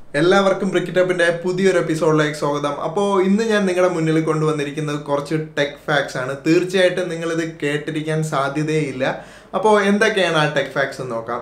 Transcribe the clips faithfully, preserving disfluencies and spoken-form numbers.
എല്ലാവർക്കും ബ്രിക്കിറ്റപ്പിന്റെ പുതിയൊരു എപ്പിസോഡിലേക്ക് സ്വാഗതം. അപ്പോൾ ഇന്ന് ഞാൻ നിങ്ങളുടെ മുന്നിൽ കൊണ്ടുവന്നിരിക്കുന്നത് കുറച്ച് ടെക് ഫാക്ട്സ് ആണ്. തീർച്ചയായിട്ടും നിങ്ങളിത് കേട്ടിരിക്കാൻ സാധ്യതയില്ല. അപ്പോൾ എന്തൊക്കെയാണ് ആ ടെക് ഫാക്ട്സ് എന്ന് നോക്കാം.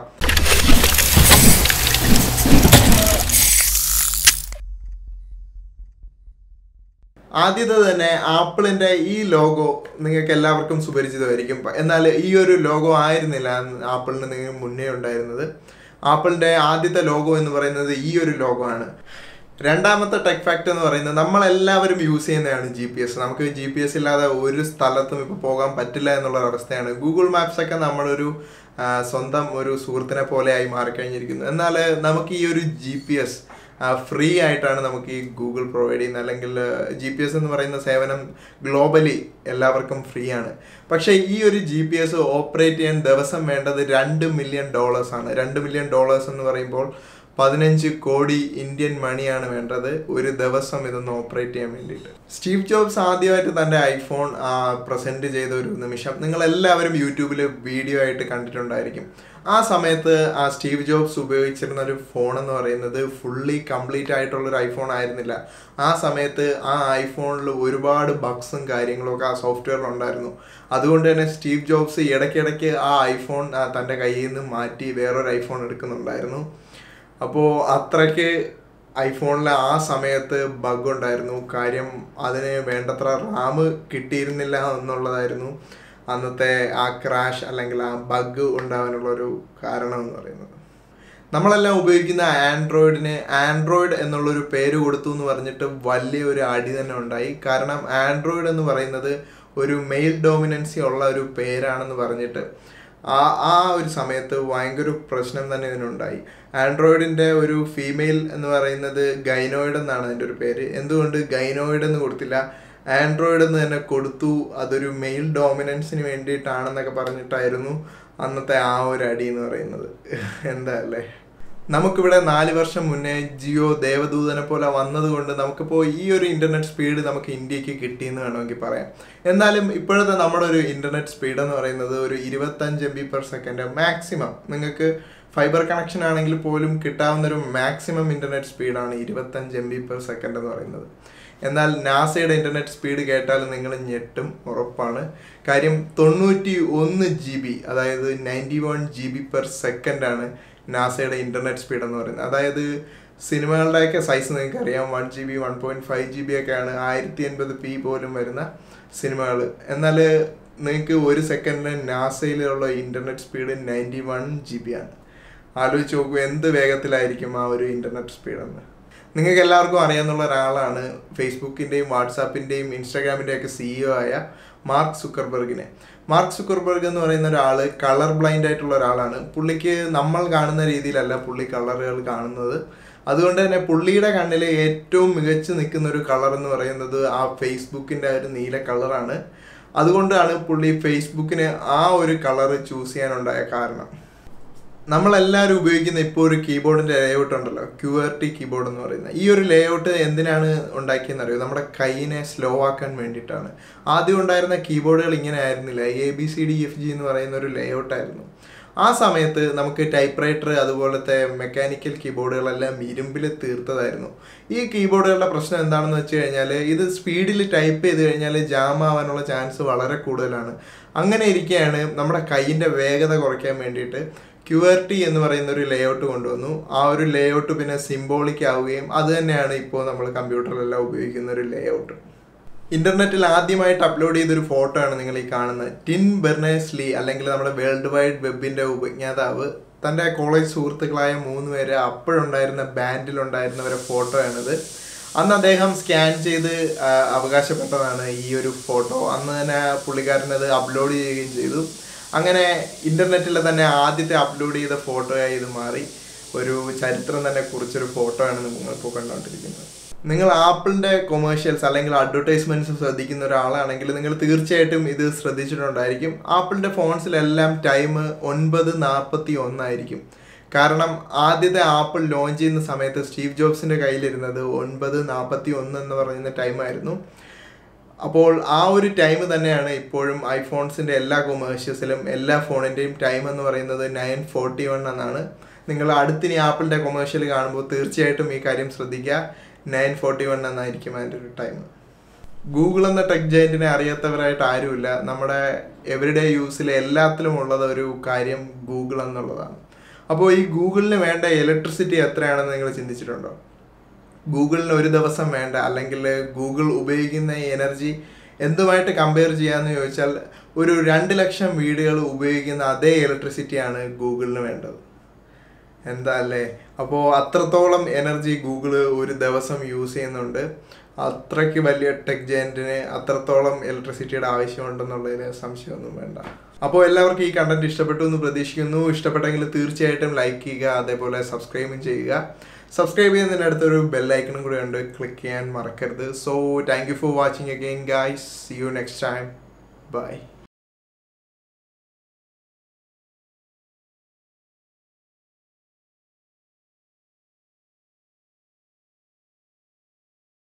ആദ്യത്തെ തന്നെ ആപ്പിളിൻ്റെ ഈ ലോഗോ നിങ്ങൾക്ക് എല്ലാവർക്കും സുപരിചിതമായിരിക്കും. എന്നാൽ ഈ ഒരു ലോഗോ ആയിരുന്നില്ല ആപ്പിളിന് നിങ്ങൾ മുന്നേ ഉണ്ടായിരുന്നത്. ആപ്പിളിൻ്റെ ആദ്യത്തെ ലോഗോ എന്ന് പറയുന്നത് ഈ ഒരു ലോഗോ ആണ്. രണ്ടാമത്തെ ടെക് ഫാക്ട് എന്ന് പറയുന്നത് നമ്മളെല്ലാവരും യൂസ് ചെയ്യുന്നതാണ് ജി പി എസ്. നമുക്ക് ജി പി എസ് ഇല്ലാതെ ഒരു സ്ഥലത്തും ഇപ്പോൾ പോകാൻ പറ്റില്ല എന്നുള്ള അവസ്ഥയാണ്. ഗൂഗിൾ മാപ്സ് ഒക്കെ നമ്മളൊരു സ്വന്തം ഒരു സുഹൃത്തിനെ പോലെ ആയി മാറിക്കഴിഞ്ഞിരിക്കുന്നു. എന്നാൽ നമുക്ക് ഈ ഒരു ജി പി എസ് ഫ്രീ ആയിട്ടാണ് നമുക്ക് ഈ ഗൂഗിൾ പ്രൊവൈഡ് ചെയ്യുന്നത്. അല്ലെങ്കിൽ ജി പി എസ് എന്ന് പറയുന്ന സേവനം ഗ്ലോബലി എല്ലാവർക്കും ഫ്രീ ആണ്. പക്ഷേ ഈ ഒരു ജി പി എസ് ഓപ്പറേറ്റ് ചെയ്യാൻ ദിവസം വേണ്ടത് രണ്ട് മില്യൺ ഡോളേഴ്സ് ആണ്. രണ്ട് മില്യൺ ഡോളേഴ്സ് എന്ന് പറയുമ്പോൾ പതിനഞ്ച് കോടി ഇന്ത്യൻ മണിയാണ് വേണ്ടത് ഒരു ദിവസം ഇതൊന്ന് ഓപ്പറേറ്റ് ചെയ്യാൻ വേണ്ടിയിട്ട്. സ്റ്റീവ് ജോബ്സ് ആദ്യമായിട്ട് തൻ്റെ ഐഫോൺ പ്രസൻറ്റ് ചെയ്ത ഒരു നിമിഷം നിങ്ങളെല്ലാവരും യൂട്യൂബിൽ വീഡിയോ ആയിട്ട് കണ്ടിട്ടുണ്ടായിരിക്കും. ആ സമയത്ത് ആ സ്റ്റീവ് ജോബ്സ് ഉപയോഗിച്ചിരുന്ന ഒരു ഫോൺ എന്ന് പറയുന്നത് ഫുള്ളി കംപ്ലീറ്റ് ആയിട്ടുള്ളൊരു ഐഫോൺ ആയിരുന്നില്ല. ആ സമയത്ത് ആ ഐഫോണിൽ ഒരുപാട് ബഗ്സും കാര്യങ്ങളൊക്കെ ആ സോഫ്റ്റ്വെയറിൽ ഉണ്ടായിരുന്നു. അതുകൊണ്ട് തന്നെ സ്റ്റീവ് ജോബ്സ് ഇടയ്ക്കിടയ്ക്ക് ആ ഐഫോൺ തൻ്റെ കയ്യിൽ നിന്ന് മാറ്റി വേറൊരു ഐഫോൺ എടുക്കുന്നുണ്ടായിരുന്നു. അപ്പോൾ അത്രയ്ക്ക് ഐഫോണിൽ ആ സമയത്ത് ബഗ് ഉണ്ടായിരുന്നു. കാര്യം അതിന് വേണ്ടത്ര റാം കിട്ടിയിരുന്നില്ല എന്നുള്ളതായിരുന്നു അന്നത്തെ ആ ക്രാഷ് അല്ലെങ്കിൽ ആ ബഗ് ഉണ്ടാകാനുള്ളൊരു കാരണം എന്ന് പറയുന്നത്. നമ്മളെല്ലാം ഉപയോഗിക്കുന്ന ആൻഡ്രോയിഡിന് ആൻഡ്രോയിഡ് എന്നുള്ളൊരു പേര് കൊടുത്തു എന്ന് പറഞ്ഞിട്ട് വലിയൊരു അടി തന്നെ ഉണ്ടായി. കാരണം ആൻഡ്രോയിഡ് എന്ന് പറയുന്നത് ഒരു മെയിൽ ഡോമിനൻസി ഉള്ള ഒരു പേരാണെന്ന് പറഞ്ഞിട്ട് ആ ആ ഒരു സമയത്ത് ഭയങ്കര പ്രശ്നം തന്നെ ഇതിനുണ്ടായി. ആൻഡ്രോയിഡിൻ്റെ ഒരു ഫീമെയിൽ എന്ന് പറയുന്നത് ഗൈനോയിഡ് എന്നാണ് അതിൻ്റെ ഒരു പേര്. എന്തുകൊണ്ട് ഗൈനോയിഡ് എന്ന് കൊടുത്തില്ല, ആൻഡ്രോയിഡ് എന്ന് തന്നെ കൊടുത്തു? അതൊരു മെയിൽ ഡോമിനൻസിന് വേണ്ടിയിട്ടാണെന്നൊക്കെ പറഞ്ഞിട്ടായിരുന്നു അന്നത്തെ ആ ഒരു അടി എന്ന് പറയുന്നത്. എന്താ അല്ലേ. നമുക്കിവിടെ നാല് വർഷം മുന്നേ ജിയോ ദേവദൂതനെ പോലെ വന്നതുകൊണ്ട് നമുക്കിപ്പോൾ ഈ ഒരു ഇൻ്റർനെറ്റ് സ്പീഡ് നമുക്ക് ഇന്ത്യക്ക് കിട്ടിയെന്ന് വേണമെങ്കിൽ പറയാം. എന്നാലും ഇപ്പോഴത്തെ നമ്മുടെ ഒരു ഇൻ്റർനെറ്റ് സ്പീഡ് എന്ന് പറയുന്നത് ഒരു ഇരുപത്തഞ്ച് M B per second maximum. നിങ്ങൾക്ക് ഫൈബർ കണക്ഷൻ ആണെങ്കിൽ പോലും കിട്ടാവുന്നൊരു മാക്സിമം ഇൻ്റർനെറ്റ് സ്പീഡാണ് ഇരുപത്തഞ്ച് എം ബി പെർ സെക്കൻഡ് എന്ന് പറയുന്നത്. എന്നാൽ നാസയുടെ ഇൻ്റർനെറ്റ് സ്പീഡ് കേട്ടാൽ നിങ്ങൾ ഞെട്ടും, ഉറപ്പാണ്. കാര്യം തൊണ്ണൂറ്റി ഒന്ന് ജി ബി അതായത് ninety one G B per സെക്കൻഡാണ് നാസയുടെ ഇൻ്റർനെറ്റ് സ്പീഡ് എന്ന് പറയുന്നത്. അതായത് സിനിമകളുടെയൊക്കെ സൈസ് നിങ്ങൾക്ക് അറിയാം, one G B one point five G B ഒക്കെയാണ് ആയിരത്തി എൺപത് പി പോലും വരുന്ന സിനിമകൾ. എന്നാൽ നിങ്ങൾക്ക് ഒരു സെക്കൻഡിന് നാസയിലുള്ള internet speed ninety one G B ആണ്. ആലോചിച്ച് നോക്കൂ എന്ത് വേഗത്തിലായിരിക്കും ആ ഒരു ഇൻ്റർനെറ്റ് സ്പീഡെന്ന്. നിങ്ങൾക്ക് എല്ലാവർക്കും അറിയാവുന്ന ഒരാളാണ് ഫേസ്ബുക്കിൻ്റെയും വാട്സാപ്പിൻ്റെയും ഇൻസ്റ്റാഗ്രാമിൻ്റെയും ഒക്കെ സിഇഒ ആയ മാർക്ക് സുക്കർബർഗിനെ. മാർക്ക് സുക്കർബർഗ് എന്ന് പറയുന്ന ഒരാൾ കളർ ബ്ലൈൻഡ് ആയിട്ടുള്ള ഒരാളാണ്. പുള്ളിക്ക് നമ്മൾ കാണുന്ന രീതിയിലല്ല പുള്ളി കളറുകൾ കാണുന്നത്. അതുകൊണ്ട് തന്നെ പുള്ളിയുടെ കണ്ണിൽ ഏറ്റവും മികച്ച് നിൽക്കുന്ന ഒരു കളർ എന്ന് പറയുന്നത് ആ ഫേസ്ബുക്കിൻ്റെ ഒരു നീല കളറാണ്. അതുകൊണ്ടാണ് പുള്ളി ഫേസ്ബുക്കിന് ആ ഒരു കളർ ചൂസ് ചെയ്യാനുണ്ടായ കാരണം. നമ്മളെല്ലാവരും ഉപയോഗിക്കുന്ന ഇപ്പോൾ ഒരു കീബോർഡിൻ്റെ ലേഔട്ട് ഉണ്ടല്ലോ, ക്യു ആർ ടി കീബോർഡ് എന്ന് പറയുന്നത്. ഈ ഒരു ലേഔട്ട് എന്തിനാണ് ഉണ്ടാക്കിയെന്ന് അറിയോ? നമ്മുടെ കൈയിനെ സ്ലോ ആക്കാൻ വേണ്ടിയിട്ടാണ്. ആദ്യം ഉണ്ടായിരുന്ന കീബോർഡുകൾ ഇങ്ങനെ ആയിരുന്നില്ല, A B C D F G എന്ന് പറയുന്ന ഒരു ലേഔട്ടായിരുന്നു. ആ സമയത്ത് നമുക്ക് ടൈപ്പ് റൈറ്റർ അതുപോലത്തെ മെക്കാനിക്കൽ കീബോർഡുകളെല്ലാം ഇരുമ്പിൽ തീർത്തതായിരുന്നു. ഈ കീബോർഡുകളുടെ പ്രശ്നം എന്താണെന്ന് വെച്ച് കഴിഞ്ഞാൽ ഇത് സ്പീഡിൽ ടൈപ്പ് ചെയ്ത് കഴിഞ്ഞാൽ ജാം ആവാനുള്ള ചാൻസ് വളരെ കൂടുതലാണ്. അങ്ങനെ ഇരിക്കുകയാണ് നമ്മുടെ കൈയിൻ്റെ വേഗത കുറയ്ക്കാൻ വേണ്ടിയിട്ട് ക്യു ആർ ടി എന്ന് പറയുന്ന ഒരു ലേഔട്ട് കൊണ്ടുവന്നു. ആ ഒരു ലേഔട്ട് പിന്നെ സിംബോളിക് ആവുകയും അത് തന്നെയാണ് ഇപ്പോൾ നമ്മൾ കമ്പ്യൂട്ടറിലെല്ലാം ഉപയോഗിക്കുന്ന ഒരു ലേഔട്ട്. ഇൻ്റർനെറ്റിൽ ആദ്യമായിട്ട് അപ്ലോഡ് ചെയ്തൊരു ഫോട്ടോ ആണ് നിങ്ങൾ ഈ കാണുന്നത്. ടിം ബെർണേഴ്സ്-ലീ അല്ലെങ്കിൽ നമ്മുടെ വേൾഡ് വൈഡ് വെബിൻ്റെ ഉപജ്ഞാതാവ് തൻ്റെ കോളേജ് സുഹൃത്തുക്കളായ മൂന്ന് പേര് അപ്പോഴുണ്ടായിരുന്ന ബാൻഡിലുണ്ടായിരുന്നവരെ ഫോട്ടോയാണിത്. അന്ന് അദ്ദേഹം സ്കാൻ ചെയ്ത് അവകാശപ്പെട്ടതാണ് ഈ ഒരു ഫോട്ടോ. അന്ന് തന്നെ പുള്ളിക്കാരനത് അപ്ലോഡ് ചെയ്യുകയും ചെയ്തു. അങ്ങനെ ഇൻ്റർനെറ്റിൽ തന്നെ ആദ്യത്തെ അപ്ലോഡ് ചെയ്ത ഫോട്ടോയായി ഇത് മാറി. ഒരു ചരിത്രം തന്നെ കുറിച്ചൊരു ഫോട്ടോ ആണ് നിങ്ങളിപ്പോൾ കണ്ടുകൊണ്ടിരിക്കുന്നത്. നിങ്ങൾ ആപ്പിളിൻ്റെ കൊമേഴ്ഷ്യൽസ് അല്ലെങ്കിൽ അഡ്വർടൈസ്മെൻറ്റ്സ് ശ്രദ്ധിക്കുന്ന ഒരാളാണെങ്കിൽ നിങ്ങൾ തീർച്ചയായിട്ടും ഇത് ശ്രദ്ധിച്ചിട്ടുണ്ടായിരിക്കും. ആപ്പിളിൻ്റെ ഫോൺസിലെല്ലാം ടൈം ഒൻപത് നാൽപ്പത്തി ഒന്നായിരിക്കും. കാരണം ആദ്യത്തെ ആപ്പിൾ ലോഞ്ച് ചെയ്യുന്ന സമയത്ത് സ്റ്റീവ് ജോബ്സിൻ്റെ കയ്യിലിരുന്നത് ഒൻപത് നാൽപ്പത്തി ഒന്ന് എന്ന് പറയുന്ന ടൈമായിരുന്നു. അപ്പോൾ ആ ഒരു ടൈം തന്നെയാണ് ഇപ്പോഴും ഐഫോൺസിൻ്റെ എല്ലാ കൊമേഴ്ഷ്യൽസിലും എല്ലാ ഫോണിൻ്റെയും ടൈം എന്ന് പറയുന്നത് നയൻ ഫോർട്ടി വൺ എന്നാണ്. നിങ്ങൾ അടുത്തിനി ആപ്പിളിൻ്റെ കൊമേഴ്ഷ്യൽ കാണുമ്പോൾ തീർച്ചയായിട്ടും ഈ കാര്യം ശ്രദ്ധിക്കുക. നയൻ ഫോർട്ടി വൺ എന്നായിരിക്കും അതിൻ്റെ ഒരു ടൈം. ഗൂഗിൾ എന്ന ടെക് ജയൻറ്റിനെ അറിയാത്തവരായിട്ട് ആരുമില്ല. നമ്മുടെ എവരിഡേ യൂസിൽ എല്ലാത്തിലും ഉള്ളത് ഒരു കാര്യം ഗൂഗിൾ എന്നുള്ളതാണ്. അപ്പോൾ ഈ ഗൂഗിളിന് വേണ്ട ഇലക്ട്രിസിറ്റി എത്രയാണെന്ന് നിങ്ങൾ ചിന്തിച്ചിട്ടുണ്ടോ? ഗൂഗിളിന് ഒരു ദിവസം വേണ്ട, അല്ലെങ്കിൽ ഗൂഗിൾ ഉപയോഗിക്കുന്ന എനർജി എന്തുമായിട്ട് കമ്പയർ ചെയ്യാമെന്ന് ചോദിച്ചാൽ ഒരു രണ്ട് ലക്ഷം വീടുകൾ ഉപയോഗിക്കുന്ന അതേ ഇലക്ട്രിസിറ്റിയാണ് ഗൂഗിളിന് വേണ്ടത്. എന്താ അല്ലേ? അപ്പോൾ അത്രത്തോളം എനർജി ഗൂഗിള് ഒരു ദിവസം യൂസ് ചെയ്യുന്നുണ്ട്. അത്രയ്ക്ക് വലിയ ടെക് ജയൻറ്റിന് അത്രത്തോളം ഇലക്ട്രിസിറ്റിയുടെ ആവശ്യമുണ്ടെന്നുള്ളതിന് സംശയമൊന്നും വേണ്ട. അപ്പോൾ എല്ലാവർക്കും ഈ കണ്ടന്റ് ഇഷ്ടപ്പെട്ടു എന്ന് പ്രതീക്ഷിക്കുന്നു. ഇഷ്ടപ്പെട്ടെങ്കിൽ തീർച്ചയായിട്ടും ലൈക്ക് ചെയ്യുക, അതേപോലെ സബ്സ്ക്രൈബും ചെയ്യുക. സബ്സ്ക്രൈബ് ചെയ്യുന്നതിന് അടുത്തൊരു ബെല്ലൈക്കണും കൂടെ ഉണ്ട്, ക്ലിക്ക് ചെയ്യാൻ മറക്കരുത്. So thank you for watching again guys. See you next time. By.